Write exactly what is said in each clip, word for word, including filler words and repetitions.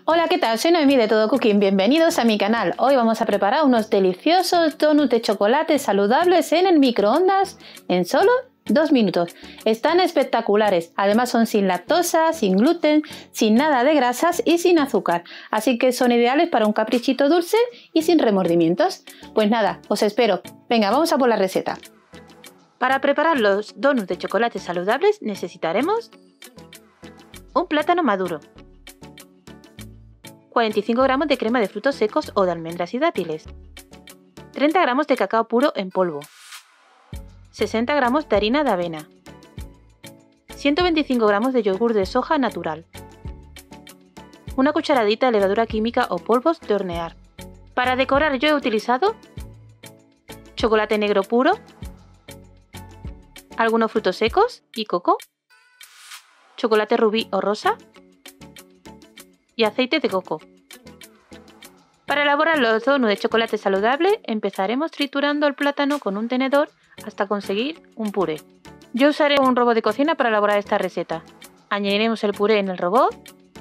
Hola, ¿qué tal? Soy Noemí de Todo Cooking. Bienvenidos a mi canal. Hoy vamos a preparar unos deliciosos donuts de chocolate saludables en el microondas en solo dos minutos. Están espectaculares. Además son sin lactosa, sin gluten, sin nada de grasas y sin azúcar. Así que son ideales para un caprichito dulce y sin remordimientos. Pues nada, os espero. Venga, vamos a por la receta. Para preparar los donuts de chocolate saludables necesitaremos un plátano maduro, cuarenta y cinco gramos de crema de frutos secos o de almendras y dátiles, treinta gramos de cacao puro en polvo, sesenta gramos de harina de avena, ciento veinticinco gramos de yogur de soja natural, una cucharadita de levadura química o polvos de hornear. Para decorar yo he utilizado chocolate negro puro, algunos frutos secos y coco, chocolate rubí o rosa y aceite de coco. Para elaborar los donuts de chocolate saludable empezaremos triturando el plátano con un tenedor hasta conseguir un puré. Yo usaré un robot de cocina para elaborar esta receta. Añadiremos el puré en el robot,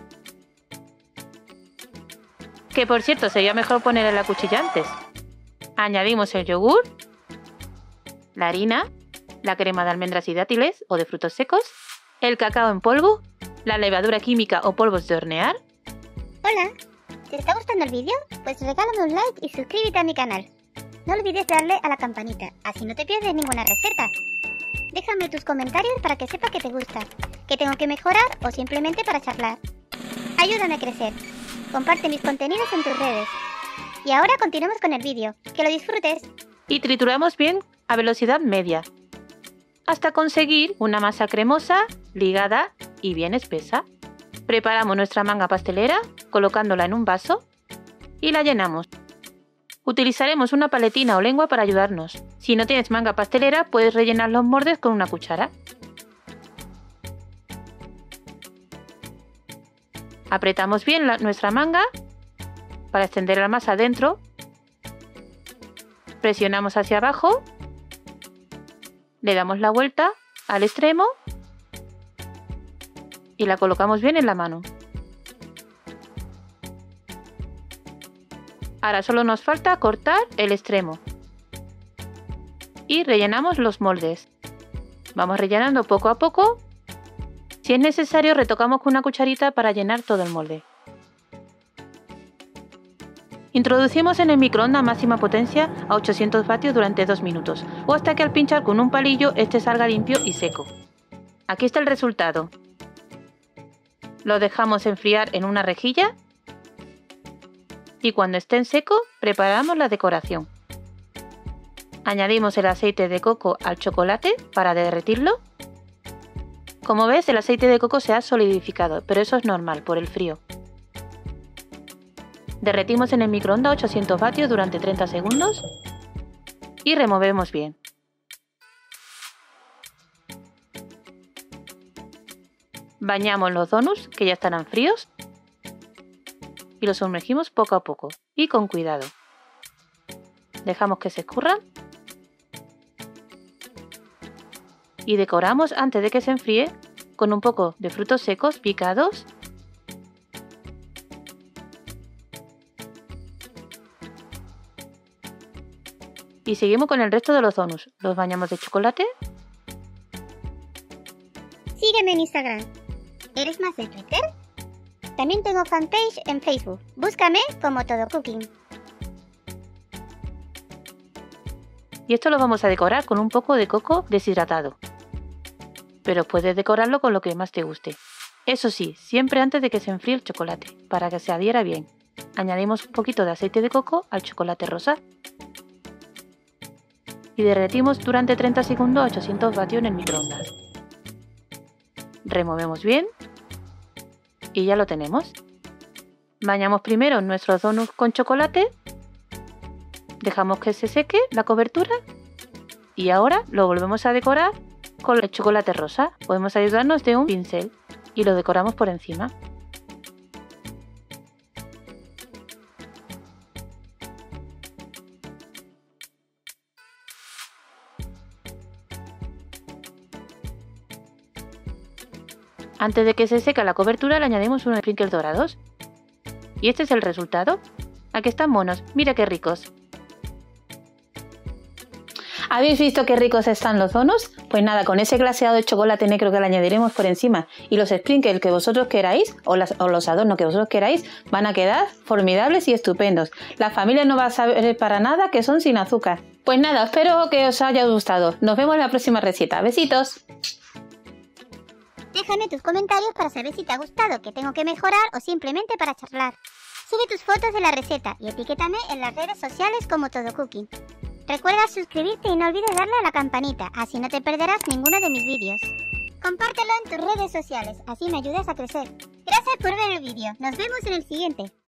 que por cierto sería mejor poner en la cuchilla antes. Añadimos el yogur, la harina, la crema de almendras y dátiles o de frutos secos, el cacao en polvo, la levadura química o polvos de hornear. Hola, ¿te está gustando el vídeo? Pues regálame un like y suscríbete a mi canal. No olvides darle a la campanita, así no te pierdes ninguna receta. Déjame tus comentarios para que sepa que te gusta, que tengo que mejorar o simplemente para charlar. Ayúdame a crecer. Comparte mis contenidos en tus redes. Y ahora continuamos con el vídeo. ¡Que lo disfrutes! Y trituramos bien a velocidad media, hasta conseguir una masa cremosa, ligada y bien espesa. Preparamos nuestra manga pastelera colocándola en un vaso y la llenamos. Utilizaremos una paletina o lengua para ayudarnos. Si no tienes manga pastelera, puedes rellenar los bordes con una cuchara. Apretamos bien la, nuestra manga para extender la masa dentro. Presionamos hacia abajo. Le damos la vuelta al extremo y la colocamos bien en la mano. Ahora solo nos falta cortar el extremo y rellenamos los moldes. Vamos rellenando poco a poco. Si es necesario, retocamos con una cucharita para llenar todo el molde. Introducimos en el microondas a máxima potencia a ochocientos vatios durante dos minutos o hasta que al pinchar con un palillo este salga limpio y seco. Aquí está el resultado. Lo dejamos enfriar en una rejilla y cuando estén secos preparamos la decoración. Añadimos el aceite de coco al chocolate para derretirlo. Como ves, el aceite de coco se ha solidificado, pero eso es normal por el frío. Derretimos en el microondas a ochocientos vatios durante treinta segundos y removemos bien. Bañamos los donuts que ya estarán fríos y los sumergimos poco a poco y con cuidado. Dejamos que se escurran y decoramos antes de que se enfríe con un poco de frutos secos picados . Y seguimos con el resto de los donuts. Los bañamos de chocolate. Sígueme en Instagram. ¿Eres más de Twitter? También tengo fanpage en Facebook. Búscame como Todo Cooking. Y esto lo vamos a decorar con un poco de coco deshidratado. Pero puedes decorarlo con lo que más te guste. Eso sí, siempre antes de que se enfríe el chocolate, para que se adhiera bien. Añadimos un poquito de aceite de coco al chocolate rosa. Y derretimos durante treinta segundos a ochocientos vatios en el microondas. Removemos bien y ya lo tenemos. Bañamos primero nuestros donuts con chocolate, dejamos que se seque la cobertura y ahora lo volvemos a decorar con el chocolate rosa. Podemos ayudarnos de un pincel y lo decoramos por encima. Antes de que se seque la cobertura le añadimos unos sprinkles dorados ¿Y este es el resultado? ¿A que están monos? Mira qué ricos. ¿Habéis visto qué ricos están los donuts? Pues nada, con ese glaseado de chocolate negro que le añadiremos por encima y los sprinkles que vosotros queráis o, las, o los adornos que vosotros queráis van a quedar formidables y estupendos. La familia no va a saber para nada que son sin azúcar. Pues nada, espero que os haya gustado. Nos vemos en la próxima receta. ¡Besitos! Déjame tus comentarios para saber si te ha gustado, que tengo que mejorar o simplemente para charlar. Sube tus fotos de la receta y etiquétame en las redes sociales como Todo Cooking. Recuerda suscribirte y no olvides darle a la campanita, así no te perderás ninguno de mis vídeos. Compártelo en tus redes sociales, así me ayudas a crecer. Gracias por ver el vídeo, nos vemos en el siguiente.